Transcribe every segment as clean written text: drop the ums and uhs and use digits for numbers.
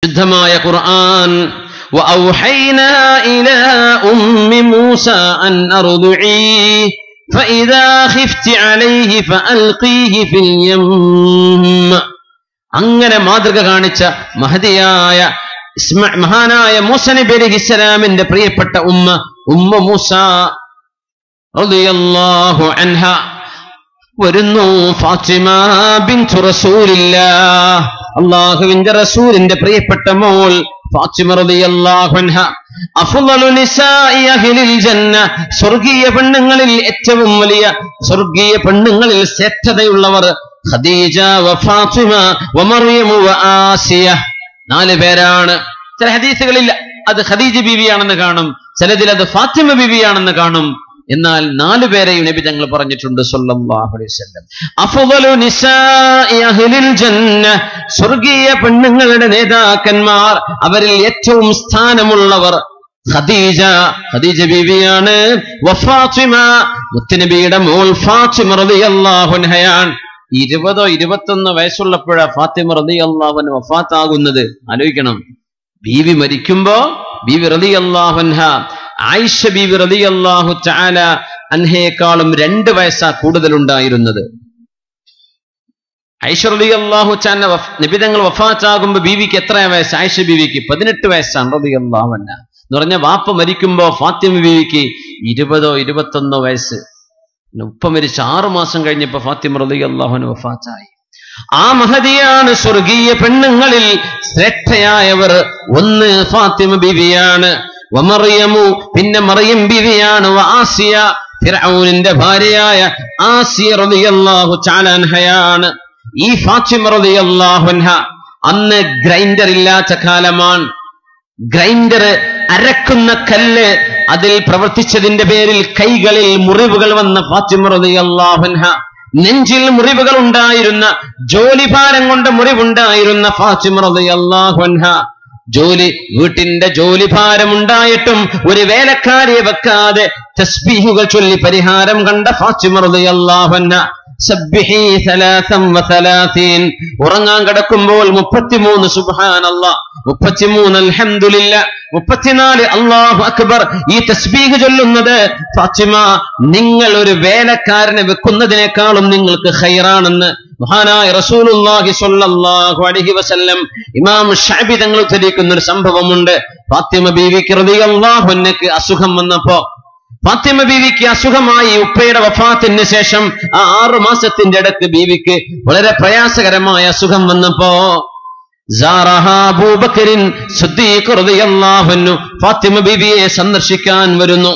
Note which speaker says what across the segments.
Speaker 1: ശുദ്ധമായ ഖുർആൻ وأوحينا إلى أم موسى أن أرضعيه فإذا خفت عليه فألقيه في اليم അങ്ങനെ മാതൃക കാണിച്ച മഹാനായ മൂസ നബി അലൈഹിസ്സലാമിന്റെ പ്രിയപ്പെട്ട ഉമ്മ മൂസ റളിയല്ലാഹു അൻഹ വരുന്നു. ഫാത്തിമ ബിൻതു റസൂലില്ലാഹ്, അല്ലാഹുവിന്റെ റസൂലിന്റെ പ്രിയപ്പെട്ട മോൾ ഫാത്തിമ റളിയല്ലാഹു അൻഹ. അഫ്ളലു നിസാഇ അഹ്ലിൽ ജന്ന, സ്വർഗീയ പെണ്ണുങ്ങളിൽ ഏറ്റവും വലിയ സ്വർഗീയ പെണ്ണുങ്ങളിൽ ശ്രേഷ്ഠതയുള്ളവർ ഖദീജ വ ഫാത്തിമ വ മറിയം വ ആസിയ. 4 പേരാണ്. ചില ഹദീസുകളിൽ അത് ഖദീജ ബീവിയാണെന്ന് കാണും, ചിലതിൽ അത് ഫാത്തിമ ബീവിയാണെന്ന് കാണും. എന്നാൽ 4 പേരെയും നബി തങ്ങൾ പറഞ്ഞിട്ടുണ്ട് സല്ലല്ലാഹു അലൈഹി വസല്ലം. അഫ്ളലു നിസാഇ അഹ്ലിൽ ജന്ന, സ്വർഗീയ പെണ്ണുങ്ങളുടെ നേതാക്കന്മാർ, അവരിൽ ഏറ്റവും സ്ഥാനമുള്ളവർ ഖദീജ ബീവിയാണ്. വ ഫാത്തിമ, മുത്തുനബിയുടെ മോൾ ഫാത്തിമ റളിയല്ലാഹു അൻഹയാണ്. 20-21 വയസ്സുള്ളപ്പോഴാ ഫാത്തിമ റളിയല്ലാഹു അൻഹ വഫാത്താകുന്നത്. ആലോചിക്കണം, ബീവി മരിക്കുമ്പോ ബീവി റളിയല്ലാഹു അൻഹ ആയിഷ ബീവി റളിയല്ലാഹു തആല അൻഹയേക്കാളും 2 വയസ്സാ കൂടുതലുണ്ടായിരുന്നത്. ആയിഷ റളിയല്ലാഹു തആല നബി തങ്ങൾ വഫാത്താകുമ്പോ ബീവിക്ക് എത്ര വയസ്സ്? ആയിഷ ബീവിക്ക് 18 വയസ്സാണ് റളിയല്ലാഹു അൻഹ. എന്ന് പറഞ്ഞ വാപ്പ മരിക്കുമ്പോ ഫാത്തിമ ബീവിക്ക് 20-21 വയസ്സ്. ഉപ്പ മരിച്ച് 6 മാസം കഴിഞ്ഞപ്പോ ഫാത്തിമ റളിയല്ലാഹു അൻഹ വഫാത്തായി. ആ മഹദിയാണ് സ്വർഗീയ പെണ്ണുങ്ങളിൽ ശ്രേഷ്ഠയായവർ. ഒന്ന് ഫാത്തിമ ബീവിയാണ്. വമറിയമു, പിന്നെ മറിയം ബീവിയാണ്. ആസിയ, ഫിർഔനിന്റെ ഭാര്യയായ ആസിയ റളിയല്ലാഹു തആല അൻഹയാണ്. ഈ ഫാത്തിമ റളിയല്ലാഹു അൻഹ അന്ന് ഗ്രൈൻഡർ ഇല്ലാത്ത കാലമാണ്. ഗ്രൈൻഡർ, അരക്കുന്ന കല്ല്, അതിൽ പ്രവർത്തിച്ചതിന്റെ പേരിൽ കൈകളിൽ മുറിവുകൾ വന്ന ഫാത്തിമ റളിയല്ലാഹു അൻഹ, നെഞ്ചിൽ മുറിവുകൾ ഉണ്ടായിരുന്ന, ജോലിഭാരം കൊണ്ട് മുറിവുണ്ടായിരുന്ന ഫാത്തിമ റളിയല്ലാഹു അൻഹ, വീട്ടിന്റെ ജോലിഭാരം ഉണ്ടായിട്ടും ഒരു വേലക്കാരിയെ വെക്കാതെ തസ്ബീഹുകൾ ചൊല്ലി പരിഹാരം കണ്ട ഫാത്തിമ റളിയല്ലാഹു അൻഹ സബ്ബിഹി 33, ഉറങ്ങാൻ കിടക്കുമ്പോൾ 33 സുബ്ഹാനല്ലാഹ്, 33 അൽഹംദുലില്ലാഹ്, 34 അല്ലാഹു അക്ബർ ഈ തസ്ബീഹ് ചൊല്ലുന്നത് ഫാത്തിമ, നിങ്ങൾ ഒരു വേലക്കാരനെ വെക്കുന്നതിനേക്കാളും നിങ്ങൾക്ക് ഖൈറാണെന്ന് മഹാനായ റസൂലുള്ളാഹി സ്വല്ലല്ലാഹു അലൈഹി വസല്ലം. ഇമാം ശഅബി തങ്ങൾ ഉദ്ധരിക്കുന്ന ഒരു സംഭവമുണ്ട്. ഫാത്തിമ ബീവിക്ക് റളിയല്ലാഹു അൻഹയ്ക്ക് അസുഖം വന്നപ്പോ, ഫാത്തിമ ബീവിക്ക് അസുഖമായി. ഉപ്പയുടെ വഫാത്തിന് ശേഷം ആ 6 മാസത്തിന്റെ ഇടയ്ക്ക് ബീവിക്ക് വളരെ പ്രയാസകരമായ അസുഖം വന്നപ്പോ അബൂബക്കറിൻ സിദ്ദീഖ് റളിയല്ലാഹു അൻഹു ഫാത്തിമ ബീവിയെ സന്ദർശിക്കാൻ വരുന്നു.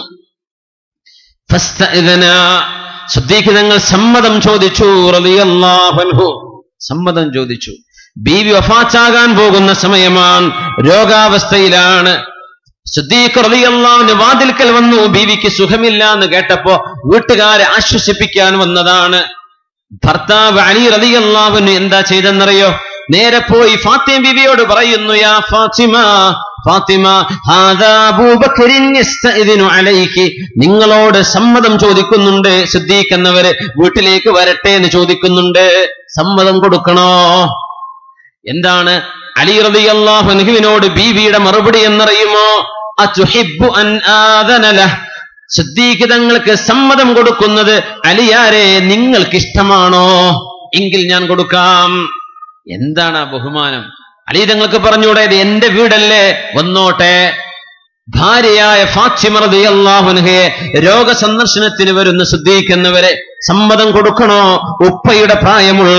Speaker 1: ഫസ്തഇദന, സിദ്ദീഖ് തങ്ങൾ സമ്മതം ചോദിച്ചു റളിയല്ലാഹു അൻഹു, സമ്മതം ചോദിച്ചു. ബീവി വഫാത്താകാൻ പോകുന്ന സമയമാണ്, രോഗാവസ്ഥയിലാണ്. സിദ്ദീഖ് റളിയല്ലാഹു അൻഹു വാതിൽക്കൽ വന്നു. ബീവിക്ക് സുഖമില്ല എന്ന് കേട്ടപ്പോ വീട്ടുകാരെ ആശ്വസിപ്പിക്കാൻ വന്നതാണ്. ഭർത്താവ് അലി റളിയല്ലാഹു അൻഹു എന്താ ചെയ്തെന്നറിയോ? നേരെ പോയി ഫാത്തിമ ബീവിയോട് പറയുന്നു, യാ ഫാത്തിമ, ഫാത്തിമ, ഹാദാ അബൂബക്കറിൻ യസ്തഇദിനു അലൈകി, നിങ്ങളോട് സമ്മതം ചോദിക്കുന്നുണ്ട്. സിദ്ദീഖ് എന്നവര് വീട്ടിലേക്ക് വരട്ടെ എന്ന് ചോദിക്കുന്നുണ്ട്. സമ്മതം കൊടുക്കണോ? എന്താണ് അലി റളിയല്ലാഹു അൻഹുവിനോട് ബീവിയുടെ മറുപടി എന്നറിയുമോ? അതുഹിബ്ബു അൻ ആദന ലഹ്, സിദ്ദീഖ് തങ്ങൾക്ക് സമ്മതം കൊടുക്കുന്നത് അലിയാരെ നിങ്ങൾക്ക് ഇഷ്ടമാണോ? എങ്കിൽ ഞാൻ കൊടുക്കാം. എന്താണ് ആ ബഹുമാനം? അലി തങ്ങൾക്ക് പറഞ്ഞൂടെ, ഇത് എന്റെ വീടല്ലേ, വന്നോട്ടെ. ഭാര്യയായ ഫാത്തിമ റളിയല്ലാഹു അൻഹയെ രോഗസന്ദർശനത്തിന് വരുന്ന സിദ്ദീഖ് എന്നവരെ സമ്മതം കൊടുക്കണോ? ഉപ്പയുടെ പ്രായമുള്ള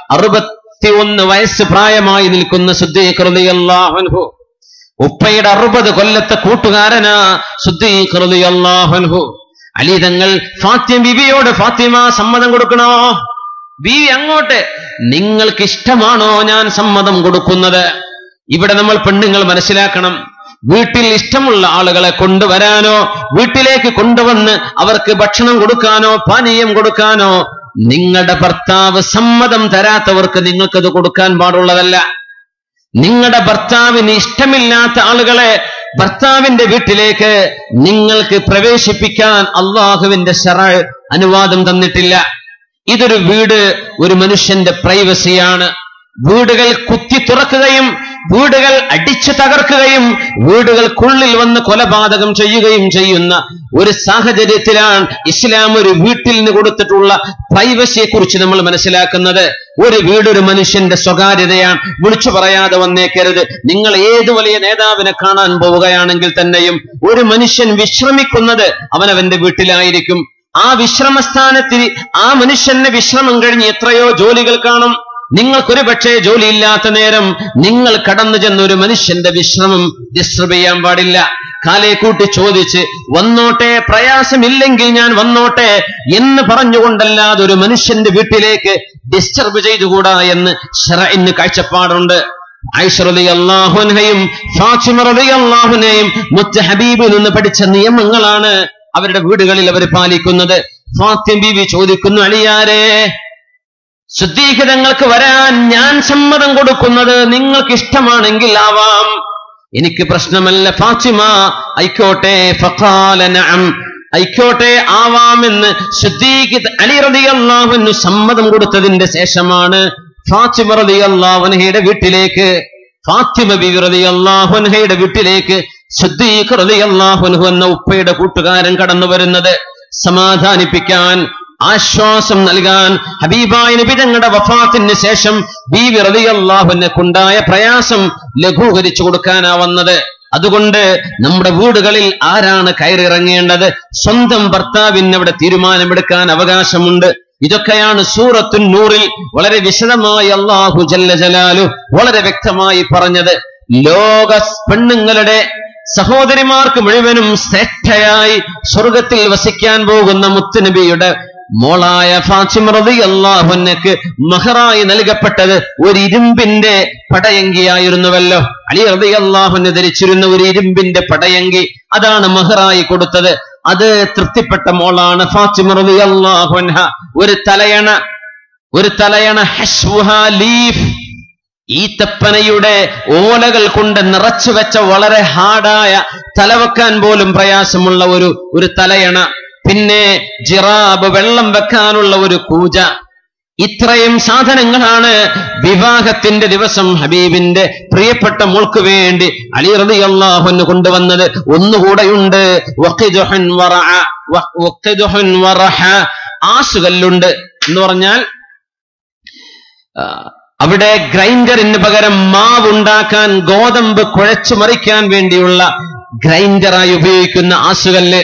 Speaker 1: 61 വയസ്സ് പ്രായമായി നിൽക്കുന്ന സിദ്ദീഖ് റളിയല്ലാഹു അൻഹു, ഉപ്പയുടെ 60 കൊല്ലത്തെ കൂട്ടുകാരനാ സിദ്ദീഖ് റളിയല്ലാഹു അൻഹു. അലി തങ്ങൾ ഫാത്തിമ ബീവിയോട്, ഫാത്തിമ സമ്മതം കൊടുക്കണോ? ബീവി അങ്ങോട്ട്, നിങ്ങൾക്ക് ഇഷ്ടമാണോ ഞാൻ സമ്മതം കൊടുക്കുന്നത്? ഇവിടെ നമ്മൾ പെണ്ണുങ്ങൾ മനസ്സിലാക്കണം, വീട്ടിൽ ഇഷ്ടമുള്ള ആളുകളെ കൊണ്ടുവരാനോ വീട്ടിലേക്ക് കൊണ്ടുവന്ന് അവർക്ക് ഭക്ഷണം കൊടുക്കാനോ പാനീയം കൊടുക്കാനോ നിങ്ങളുടെ ഭർത്താവ് സമ്മതം തരാത്തവർക്ക് നിങ്ങൾക്കത് കൊടുക്കാൻ പാടുള്ളതല്ല. നിങ്ങളുടെ ഭർത്താവിന് ഇഷ്ടമില്ലാത്ത ആളുകളെ ഭർത്താവിന്റെ വീട്ടിലേക്ക് നിങ്ങൾക്ക് പ്രവേശിപ്പിക്കാൻ അള്ളാഹുവിന്റെ ശറഅ അനുവാദം തന്നിട്ടില്ല. ഇതൊരു വീട് ഒരു മനുഷ്യന്റെ പ്രൈവസിയാണ്. വീടുകൾ കുത്തി തുറക്കുകയും വീടുകൾ അടിച്ചു തകർക്കുകയും വീടുകൾക്കുള്ളിൽ വന്ന് കൊലപാതകം ചെയ്യുകയും ചെയ്യുന്ന ഒരു സാഹചര്യത്തിലാണ് ഇസ്ലാം ഒരു വീട്ടിൽ കൊടുത്തിട്ടുള്ള പ്രൈവസിയെ കുറിച്ച് നമ്മൾ മനസ്സിലാക്കുന്നത്. ഒരു വീട് ഒരു മനുഷ്യന്റെ സ്വകാര്യതയാണ്. വിളിച്ചു പറയാതെ വന്നേക്കരുത്. നിങ്ങൾ ഏത് വലിയ നേതാവിനെ കാണാൻ പോവുകയാണെങ്കിൽ തന്നെയും ഒരു മനുഷ്യൻ വിശ്രമിക്കുന്നത് അവനവന്റെ വീട്ടിലായിരിക്കും. ആ വിശ്രമസ്ഥാനത്തിൽ ആ മനുഷ്യന്റെ വിശ്രമം കഴിഞ്ഞ് എത്രയോ ജോലികൾ കാണും. നിങ്ങൾക്കൊരു പക്ഷേ ജോലിയില്ലാത്ത നേരം നിങ്ങൾ കടന്നു ചെന്ന ഒരു മനുഷ്യന്റെ വിശ്രമം ഡിസ്റ്റർബ് ചെയ്യാൻ പാടില്ല. കാലേ കൂട്ടി ചോദിച്ച് വന്നോട്ടെ, പ്രയാസമില്ലെങ്കിൽ ഞാൻ വന്നോട്ടെ എന്ന് പറഞ്ഞുകൊണ്ടല്ലാതെ ഒരു മനുഷ്യന്റെ വീട്ടിലേക്ക് ഡിസ്റ്റർബ് ചെയ്തുകൂടാ എന്ന് ശറഇന് കാഴ്ചപ്പാടുണ്ട്. ആയിഷ റളിയല്ലാഹു അൻഹയും ഫാത്തിമ റളിയല്ലാഹു അൻഹയും മുത്ത് ഹബീബിൽ നിന്ന് പഠിച്ച നിയമങ്ങളാണ് അവരുടെ വീടുകളിൽ അവർ പാലിക്കുന്നത്. ഫാത്തിമ ബീവി ചോദിക്കുന്നു, അലിയാരെ, സിദ്ദീഖ് തങ്ങൾക്ക് വരാൻ ഞാൻ സമ്മതം കൊടുക്കുന്നത് നിങ്ങൾക്ക് ഇഷ്ടമാണെങ്കിൽ ആവാം, എനിക്ക് പ്രശ്നമല്ല. ഫാത്തിമ ആയിക്കോട്ടെ, ഫഖാല നഅം, ആയിക്കോട്ടെ ആവാമെന്ന് സിദ്ദീഖ് അലി റളിയല്ലാഹു അൻഹു സമ്മതം കൊടുത്തതിന്റെ ശേഷമാണ് ഫാത്തിമ റളിയല്ലാഹു അൻഹയുടെ വീട്ടിലേക്ക്, ഫാത്തിമ ബീവി റളിയല്ലാഹു അൻഹയുടെ വീട്ടിലേക്ക് സിദ്ദീഖ് റളിയല്ലാഹു അൻഹു എന്ന ഉപ്പയുടെ കൂട്ടുകാരൻ കടന്നു വരുന്നത്. സമാധാനിപ്പിക്കാൻ, ആശ്വാസം നൽകാൻ, ഹബീബായ നബി തങ്ങളുടെ വഫാത്തിന് ശേഷം ബീവി റളിയല്ലാഹു അൻഹയ്ക്കുണ്ടായ പ്രയാസം ലഘൂകരിച്ചു കൊടുക്കാനാ വന്നത്. അതുകൊണ്ട് നമ്മുടെ വീടുകളിൽ ആരാണ് കയറിയിറങ്ങേണ്ടത്? സ്വന്തം ഭർത്താവിന് അവിടെ തീരുമാനമെടുക്കാൻ അവകാശമുണ്ട്. ഇതൊക്കെയാണ് സൂറത്തുൻ നൂറിൽ വളരെ വിശദമായി അല്ലാഹു ജല്ല ജലാലു വളരെ വ്യക്തമായി പറഞ്ഞത്. ലോക പെണ്ണുങ്ങളുടെ സഹോദരിമാർക്ക് മുഴുവനും ശ്രേഷ്ഠയായി സ്വർഗത്തിൽ വസിക്കാൻ പോകുന്ന മുത്തുനബിയുടെ മോളായ ഫാത്തിമ റളിയല്ലാഹു അൻഹയ്ക്ക് മഹറായി നൽകപ്പെട്ടത് ഒരു ഇരുമ്പിന്റെ പടയങ്കിയായിരുന്നുവല്ലോ. അലി റളിയല്ലാഹു അൻഹു ധരിച്ചിരുന്ന ഒരു ഇരുമ്പിന്റെ പടയങ്കി, അതാണ് മഹറായി കൊടുത്തത്. അത് തൃപ്തിപ്പെട്ട മോളാണ് ഫാത്തിമ റളിയല്ലാഹു അൻഹ. ഒരു തലയണ ഹശ്വുഹാ ലീഫ്, ഈത്തപ്പനയുടെ ഓലകൾ കൊണ്ട് നിറച്ചു വെച്ച വളരെ ഹാർഡായ, തലവെക്കാൻ പോലും പ്രയാസമുള്ള ഒരു തലയണ. പിന്നെ ജിറാബ്, വെള്ളം വെക്കാനുള്ള ഒരു കൂജ. ഇത്രയും സാധനങ്ങളാണ് വിവാഹത്തിന്റെ ദിവസം ഹബീബിന്റെ പ്രിയപ്പെട്ട മോൾക്ക് വേണ്ടി അലി റളിയല്ലാഹു അൻഹു കൊണ്ടുവന്നത്. ഒന്നുകൂടെയുണ്ട്, ആസുകല്ലുണ്ട് എന്ന് പറഞ്ഞാൽ അവിടെ ഗ്രൈൻഡറിന് പകരം മാവുണ്ടാക്കാൻ, ഗോതമ്പ് കുഴച്ചു മറിക്കാൻ വേണ്ടിയുള്ള ഗ്രൈൻഡറായി ഉപയോഗിക്കുന്ന ആസുകല്ല്.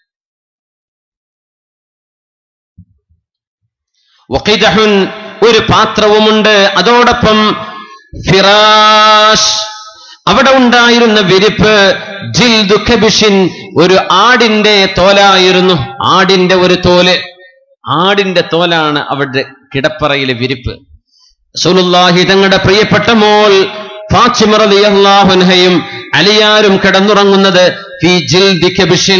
Speaker 1: വഖിദഹുൻ, ഒരു പാത്രവുമുണ്ട്. അതോടൊപ്പം ഫിറാഷ്, അവിടെ ഉണ്ടായിരുന്ന വിരിപ്പ് ജിൽദു കബിഷിൻ, ഒരു ആടിന്റെ തോലായിരുന്നു. ആടിന്റെ ഒരു തോല്, ആടിന്റെ തോലാണ് അവിടെ കിടപ്പറയിലെ വിരിപ്പ്. റസൂലുള്ളാഹി തങ്ങളുടെ പ്രിയപ്പെട്ട മോൾ ഫാത്തിമ റളിയല്ലാഹു അൻഹയും അലിയാരും കിടന്നുറങ്ങുന്നത് ഫീ ജിൽദി കബിഷിൻ.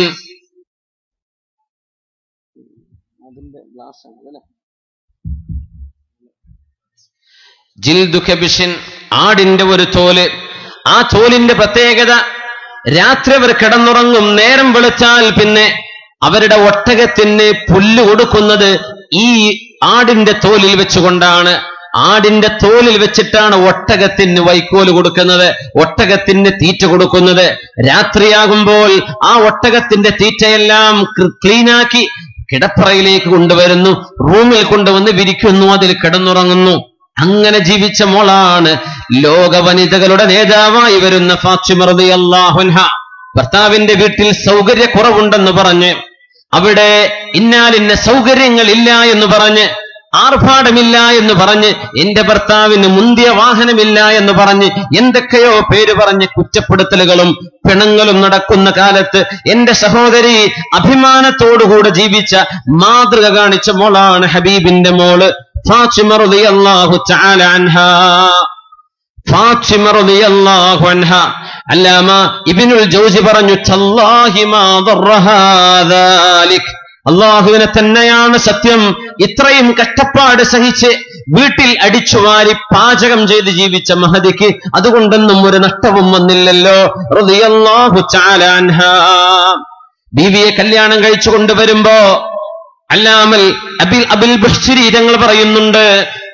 Speaker 1: ജിൽദു കബിഷിൻ, ആടിന്റെ ഒരു തോല്. ആ തോലിന്റെ പ്രത്യേകത, രാത്രി അവർ കിടന്നുറങ്ങും, നേരം വെളുത്താൽ പിന്നെ അവരുടെ ഒട്ടകത്തിന് പുല്ല് കൊടുക്കുന്നത് ഈ ആടിന്റെ തോലിൽ വെച്ചുകൊണ്ടാണ്. ആടിന്റെ തോലിൽ വെച്ചിട്ടാണ് ഒട്ടകത്തിന് വൈക്കോല് കൊടുക്കുന്നത്, ഒട്ടകത്തിന് തീറ്റ കൊടുക്കുന്നത്. രാത്രിയാകുമ്പോൾ ആ ഒട്ടകത്തിന്റെ തീറ്റയെല്ലാം ക്ലീനാക്കി കിടപ്പറയിലേക്ക് കൊണ്ടുവരുന്നു, റൂമിൽ കൊണ്ടുവന്ന് വിരിക്കുന്നു, അതിൽ കിടന്നുറങ്ങുന്നു. അങ്ങനെ ജീവിച്ച മോളാണ് ലോക വനിതകളുടെ നേതാവായി വരുന്ന ഫാത്തിമ റളിയല്ലാഹു അൻഹ. ഭർത്താവിന്റെ വീട്ടിൽ സൗകര്യക്കുറവുണ്ടെന്ന് പറഞ്ഞ്, അവിടെ ഇന്നാലിന്ന സൗകര്യങ്ങളില്ല എന്ന് പറഞ്ഞ്, ആർഭാടമില്ല എന്ന് പറഞ്ഞ്, എന്റെ ഭർത്താവിന് മുന്തിയ വാഹനമില്ല എന്ന് പറഞ്ഞ്, എന്തൊക്കെയോ പേര് പറഞ്ഞ് കുറ്റപ്പെടുത്തലുകളും പിണങ്ങളും നടക്കുന്ന കാലത്ത് എന്റെ സഹോദരി അഭിമാനത്തോടുകൂടെ ജീവിച്ച, മാതൃക കാണിച്ച മോളാണ് ഹബീബിന്റെ മോള് ഫാത്തിമ റളിയല്ലാഹു തആല അൻഹാ. ഫാത്തിമ റളിയല്ലാഹു അൻഹ, അല്ലാമ ഇബ്നുൽ ജൗസി പറഞ്ഞു, തല്ലാഹി മാ ദറഹാ ദാലിക്, അല്ലാഹുവിനെ തന്നെയാണ് സത്യം, ഇത്രയും കഷ്ടപ്പാട് സഹിച്ച് വീട്ടിൽ അടിച്ചുവാരി പാചകം ചെയ്ത് ജീവിച്ച മഹദിക്ക് അതുകൊണ്ടൊന്നും ഒരു നഷ്ടവും വന്നില്ലല്ലോ. റളിയല്ലാഹു തആല അൻഹാ. ബീവിയെ കല്യാണം കഴിച്ചു കൊണ്ടുവരുമ്പോ അല്ലാമൽ അബിൽ ബശ്രി തങ്ങൾ പറയുന്നുണ്ട്,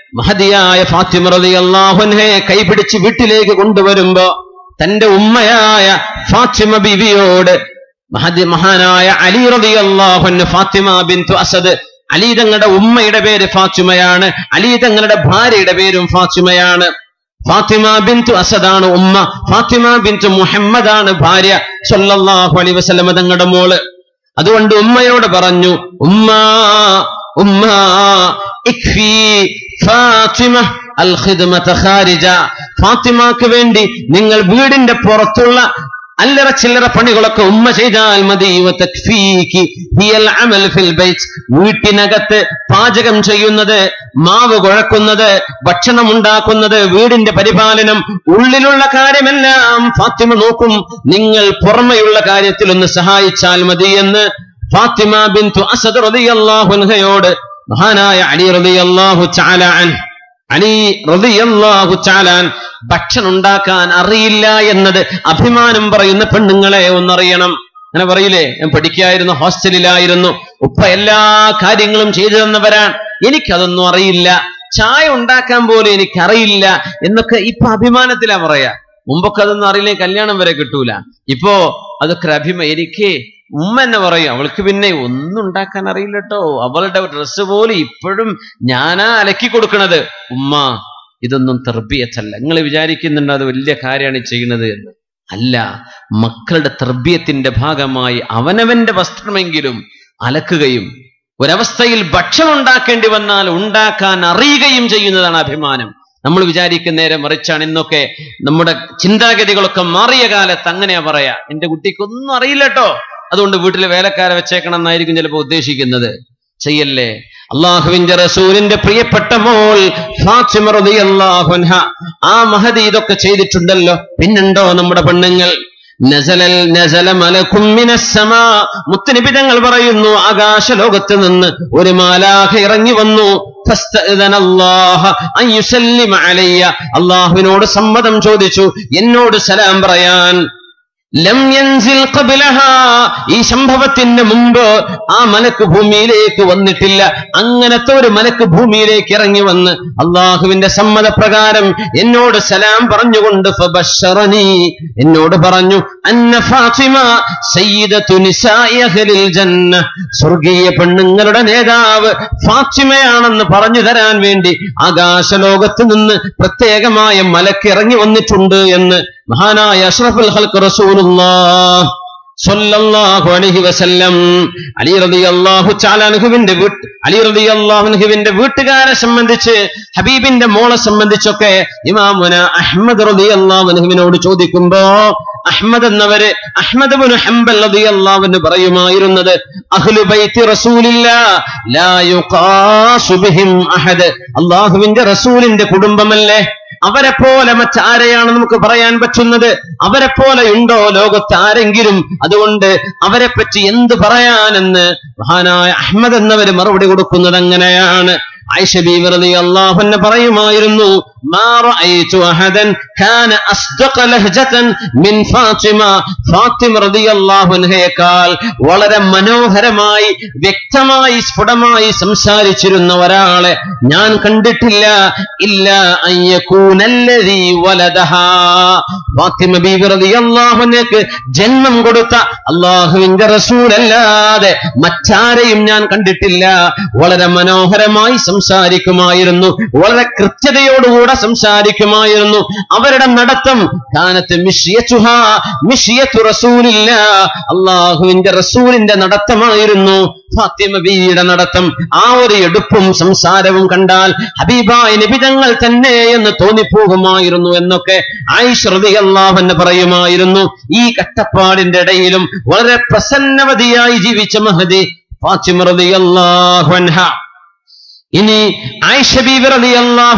Speaker 1: മഹദിയായ ഫാത്തിമ റളിയല്ലാഹു അൻഹയെ കൈപിടിച്ച് വീട്ടിലേക്ക് കൊണ്ടുവരുമ്പോ തന്റെ ഉമ്മയായ ഫാത്തിമ ബീവിയോട് മഹാനായ അലി റളിയല്ലാഹു അൻഹു ഫാത്തിമ ബിൻതു അസദ്, അലി തങ്ങളുടെ ഉമ്മയുടെ പേര് ഫാത്തിമയാണ്, അലി തങ്ങളുടെ ഭാര്യയുടെ പേരും ഫാത്തിമയാണ്. ഫാത്തിമ ബിൻതു അസദാണ് ഉമ്മ, ഫാത്തിമ ബിൻതു മുഹമ്മദാണ് ഭാര്യ സല്ലല്ലാഹു അലൈഹി വസല്ലം തങ്ങളുടെ മോള്. അതുകൊണ്ട് ഉമ്മയോട് പറഞ്ഞു, ഉമ്മ ഇക്ഫി ഫാത്തിമ അൽ ഖിദ്മത ഖാരിജ, ഫാത്തിമക്ക് വേണ്ടി നിങ്ങൾ വീടിന്റെ പുറത്തുള്ള അല്ലറ ചില്ലറ പണികളൊക്കെ ഉമ്മ ചെയ്താൽ മതി. വതക്ഫീകി ഹിയൽ അമൽ ഫിൽ ബൈത്ത്, വീട്ടിനകത്ത് പാചകം ചെയ്യുന്നത്, മാവ് കുഴക്കുന്നത്, ഭക്ഷണം ഉണ്ടാക്കുന്നത്, വീടിന്റെ പരിപാലനം, ഉള്ളിലുള്ള കാര്യമെല്ലാം ഫാത്തിമ നോക്കും, നിങ്ങൾ പുറമെയുള്ള കാര്യത്തിൽ ഒന്ന് സഹായിച്ചാൽ മതി എന്ന് ഫാത്തിമ ബിൻതു അസദ് റളിയല്ലാഹു അൻഹയോട് മഹാനായ അലി റളിയല്ലാഹു തആല അൻഹു, അലി റളിയല്ലാഹു തആല ഭക്ഷണം ഉണ്ടാക്കാൻ അറിയില്ല എന്നത് അഭിമാനം പറയുന്ന പെണ്ണുങ്ങളെ ഒന്നറിയണം. അങ്ങനെ പറയില്ലേ, ഞാൻ പഠിക്കായിരുന്നു, ഹോസ്റ്റലിലായിരുന്നു, ഉപ്പ എല്ലാ കാര്യങ്ങളും ചെയ്തു തന്നവരാണ്, എനിക്കതൊന്നും അറിയില്ല, ചായ ഉണ്ടാക്കാൻ പോലും എനിക്കറിയില്ല എന്നൊക്കെ ഇപ്പൊ അഭിമാനത്തിലാ പറയാ. മുമ്പൊക്കെ അതൊന്നും അറിയില്ലേ, കല്യാണം വരെ കിട്ടൂല. ഇപ്പോ അതൊക്കെ എനിക്ക് ഉമ്മ എന്നെ പറയും, അവൾക്ക് പിന്നെ ഒന്നും ഉണ്ടാക്കാൻ അറിയില്ലട്ടോ, അവളുടെ ഡ്രസ്സ് പോലും ഇപ്പോഴും ഞാനാ അലക്കി കൊടുക്കണത്. ഉമ്മ, ഇതൊന്നും തർബിയത്തല്ല. നിങ്ങൾ വിചാരിക്കുന്നുണ്ട് അത് വലിയ കാര്യമാണ് ചെയ്യുന്നത് എന്ന്. അല്ല, മക്കളുടെ തർബിയത്തിന്റെ ഭാഗമായി അവനവന്റെ വസ്ത്രമെങ്കിലും അലക്കുകയും ഒരവസ്ഥയിൽ ഭക്ഷണം ഉണ്ടാക്കേണ്ടി വന്നാൽ ഉണ്ടാക്കാൻ അറിയുകയും ചെയ്യുന്നതാണ് അഭിമാനം. നമ്മൾ വിചാരിക്കുന്ന നേരം മറിച്ചാണ്. ഇന്നൊക്കെ നമ്മുടെ ചിന്താഗതികളൊക്കെ മാറിയ കാലത്ത് അങ്ങനെയാ പറയാ, എന്റെ കുട്ടിക്കൊന്നും അറിയില്ലട്ടോ, അതുകൊണ്ട് വീട്ടിൽ വേലക്കാരെ വെച്ചേക്കണം എന്നായിരിക്കും ചിലപ്പോൾ ഉദ്ദേശിക്കുന്നത്. ചെയ്യല്ലേ. അള്ളാഹുവിന്റെ റസൂലിന്റെ പ്രിയപ്പെട്ട മോൾ ഫാത്തിമ റളിയല്ലാഹു അൻഹ, ആ മഹദി ഇതൊക്കെ ചെയ്തിട്ടുണ്ടല്ലോ. പിന്നുണ്ടോ നമ്മുടെ പെണ്ണുങ്ങൾ? നസല മലക്കും മിനസ് സമാ, മുത്തനബി തങ്ങൾ പറയുന്നു, ആകാശ ലോകത്ത് നിന്ന് ഒരു മാലാഖ ഇറങ്ങി വന്നു. അള്ളാഹുവിനോട് സമ്മതം ചോദിച്ചു എന്നോട് സലാം പറയാൻ. ലം യൻസിൽ ഖബ്ലഹാ, ഈ സംഭവത്തിന് മുമ്പ് ആ മലക്ക് ഭൂമിയിലേക്ക് വന്നിട്ടില്ല. അങ്ങനത്തെ ഒരു മലക്ക് ഭൂമിയിലേക്ക് ഇറങ്ങി വന്ന് അള്ളാഹുവിന്റെ സമ്മതപ്രകാരം എന്നോട് സലാം പറഞ്ഞുകൊണ്ട് ഫബശറനി, എന്നോട് പറഞ്ഞു, അന്ന ഫാത്തിമ സയ്യിദത്തു നിസാഇ അഹ്ലിൽ ജന്ന, സ്വർഗീയ പെണ്ണുങ്ങളുടെ നേതാവ് ഫാത്തിമയാണെന്ന് പറഞ്ഞു തരാൻ വേണ്ടി ആകാശലോകത്ത് നിന്ന് പ്രത്യേകമായ മലക്ക് ഇറങ്ങി വന്നിട്ടുണ്ട് എന്ന് മഹാനായ അഷ്റഫുൽ ഖൽഖ് റസൂലുള്ളാഹ് സ്വല്ലല്ലാഹു അലൈഹി വസല്ലം അലി റളിയല്ലാഹു തആല അൻഹുവിന്റെ വീട്ടുകാരെ സംബന്ധിച്ച്, ഹബീബിന്റെ മോളെ സംബന്ധിച്ചൊക്കെ ഇമാമുന അഹ്മദ് റളിയല്ലാഹു അൻഹുവിനോട് ചോദിക്കുമ്പോ അഹ്മദ് എന്നവര്, അഹ്മദ് ഇബ്നു ഹംബൽ റളിയല്ലാഹു അൻഹു പറയുമായിരുന്നത്, അഹ്ലു ബൈത്തി റസൂലില്ലാഹ് ലാ യുഖാസു ബിഹിം അഹദ്, അല്ലാഹുവിന്റെ റസൂലിന്റെ കുടുംബമല്ലേ, അവരെ പോലെ മറ്റാരെയാണ് നമുക്ക് പറയാൻ പറ്റുന്നത്? അവരെ പോലെ ഉണ്ടോ ലോകത്ത് ആരെങ്കിലും? അതുകൊണ്ട് അവരെ പറ്റി എന്ത് പറയാനെന്ന് മഹാനായ അഹ്മദ് എന്നവര് മറുപടി കൊടുക്കുന്നത് അങ്ങനെയാണ്. ആയിഷ ബീവി റളിയല്ലാഹു അൻഹ പറയുമായിരുന്നു, മാ റഅയ്തു അഹദൻ കാന അസ്ദഖ ലഹ്ജതൻ മിൻ ഫാത്തിമ, ഫാത്തിമ റളിയല്ലാഹു അൻഹയേക്കാൾ വളരെ മനോഹരമായി, വ്യക്തമായി, സ്ഫുടമായി സംസാരിച്ചിരുന്ന ഒരാളെ ഞാൻ കണ്ടിട്ടില്ല. ഇല്ലാ അൻ യകൂന അല്ലദീ വലദഹാ, ഫാത്തിമ ബീവി റളിയല്ലാഹു അൻഹയ്ക്ക് ജന്മം കൊടുത്ത അല്ലാഹുവിന്റെ റസൂലല്ലാതെ മറ്റാരെയും ഞാൻ കണ്ടിട്ടില്ല. വളരെ മനോഹരമായി സംസാരിക്കുമായിരുന്നു, വളരെ കൃത്യതയോടുകൂടെ സംസാരിക്കുമായിരുന്നു. അവരുടെ നടത്തം കാനത്ത് മിശ്യത്തുഹാ മിശ്യത്തു റസൂലില്ലാ, അല്ലാഹുവിന്റെ റസൂലിന്റെ നടത്തമായിരുന്നു ഫാത്തിമ ബീവിയുടെ നടത്തം. ആ ഒരു എടുപ്പും സംസാരവും കണ്ടാൽ ഹബീബായ നബി തങ്ങൾ തന്നെ എന്ന് തോന്നിപ്പോകുമായിരുന്നു എന്നൊക്കെ ആയിഷ റളിയല്ലാഹു അൻഹ പറയുമായിരുന്നു. ഈ കഷ്ടപ്പാടിന്റെ ഇടയിലും വളരെ പ്രസന്നവതിയായി ജീവിച്ച മഹദി ഫാത്തിമ റളിയല്ലാഹു അൻഹ. ഇനി ആയിഷ ബീവി റളിയല്ലാഹു